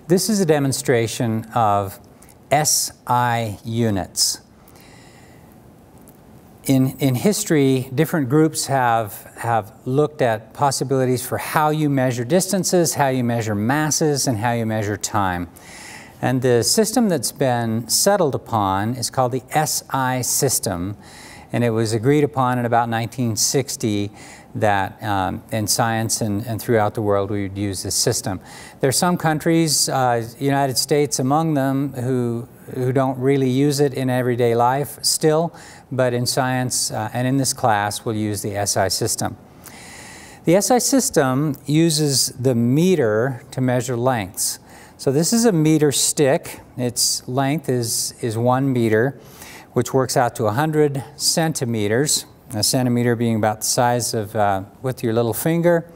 This is a demonstration of SI units. In history, different groups have looked at possibilities for how you measure distances, how you measure masses, and how you measure time. And the system that's been settled upon is called the SI system, and it was agreed upon in about 1960 that in science and throughout the world we would use this system. There are some countries, United States among them, who don't really use it in everyday life still, but in science and in this class we'll use the SI system. The SI system uses the meter to measure lengths. So this is a meter stick. Its length is 1 meter, which works out to 100 centimeters, a centimeter being about the size of with your little finger.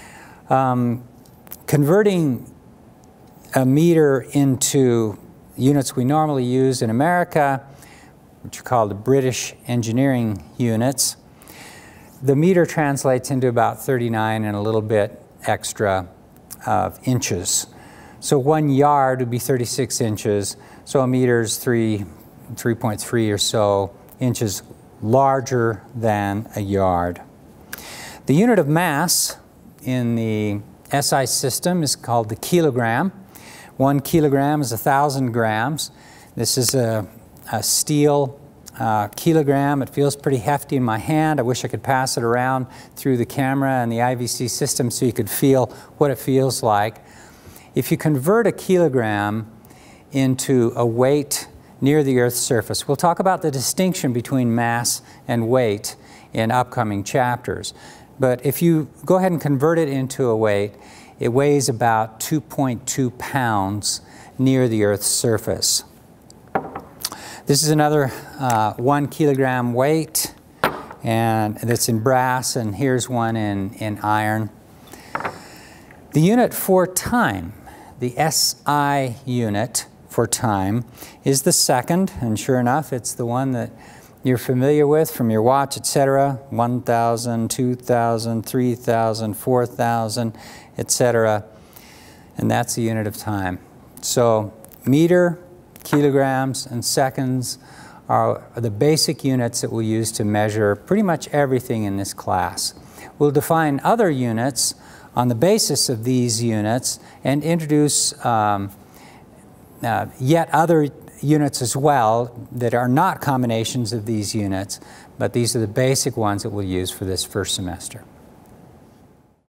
Converting a meter into units we normally use in America, which are called the British engineering units, the meter translates into about 39 and a little bit extra of inches. So 1 yard would be 36 inches, so a meter is 3.3 or so inches larger than a yard. The unit of mass in the SI system is called the kilogram. 1 kilogram is 1,000 grams. This is a steel kilogram. It feels pretty hefty in my hand. I wish I could pass it around through the camera and the IVC system so you could feel what it feels like. If you convert a kilogram into a weight near the Earth's surface, we'll talk about the distinction between mass and weight in upcoming chapters. But if you go ahead and convert it into a weight, it weighs about 2.2 pounds near the Earth's surface. This is another 1 kilogram weight, and that's in brass, and here's one in iron. The unit for time, the SI unit for time, is the second, and sure enough, it's the one that you're familiar with from your watch, etc. 1,000, 2,000, 3,000, 4,000, etc. And that's the unit of time. So meter, kilograms, and seconds are the basic units that we'll use to measure pretty much everything in this class. We'll define other units on the basis of these units and introduce yet other units as well that are not combinations of these units, but these are the basic ones that we'll use for this first semester.